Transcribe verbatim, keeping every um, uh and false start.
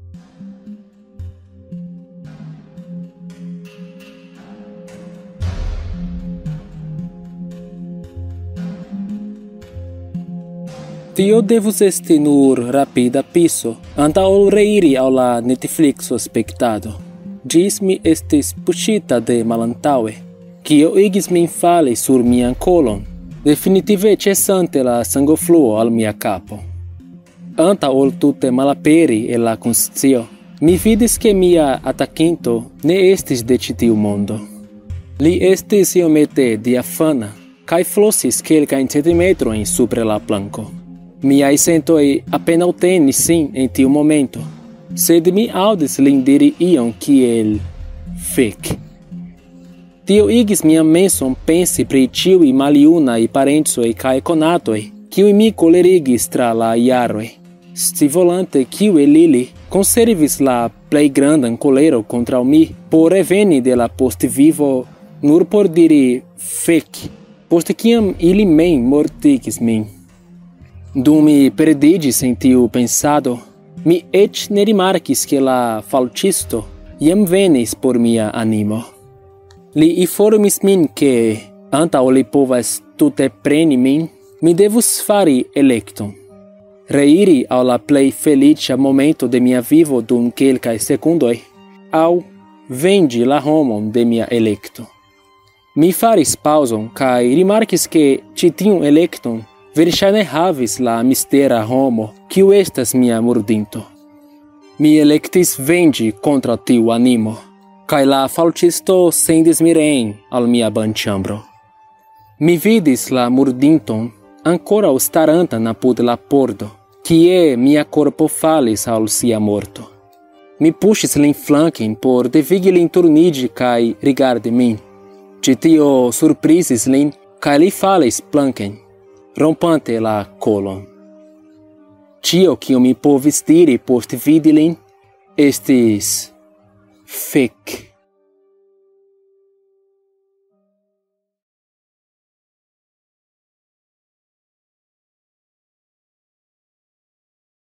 Tio devus esti nur rapida piso, anta ol reiri au la Netflixo spectado. Gis mi estis puŝita de malantaŭe, kio igis min fali sur mian kolon, definitive cesante la sangofluo al mia capo. Anta ol tute malaperi el la konscio, mi vidis ke mia atakinto ne estis de ĉi tiu mondo. Li estis iomete diafana, kaj flosis kelkajn centimetrojn supre la planko. Miaj sentoj apenaŭ tenis sin en tiu momento, sed mi aŭdis lin diri ion kiel fek. Tio igis mian menson pensi pri ĉiuj maljunaj parencoj kaj konatoj, kiuj mi kolerigis tra la jaroj, scivolante kiu el ili konservis la plej grandan kolero kontraŭ mi por reveni de la postvivo nur por diri fek, post kiam ili mem mortigis min. Dum mi perdiĝis en tiu pensado, mi eĉ ne rimarkis ke la falĉisto jam venis por mia animo. Li informis min ke, antaŭ li povas tute preni min, mi devus fari elekton. Reiri al la plej feliĉa momento de mia vivo dum kelkaj sekundoj, aŭ venĝi la homon de mia elekto. Mi faris paŭzon kaj rimarkis ke ĉi tiun elekton verŝajne havis la mistera homo, kiu estas mia murdinto. Mi elektis venĝi kontraŭ tiu animo, kaj la falĉisto sendis min reen al mia banĉambro. Mi vidis la murdinton ankoraŭ starantan apud la pordo, kie mia korpo falis al sia morto. Mi puŝis lin flanken por devigi lin turniĝi kaj rigardi min. Ĉi tio surprizis lin, kaj li falis planken, rompante la kolon. Ĉio, kio mi povis diri post vidi lin, estis fek.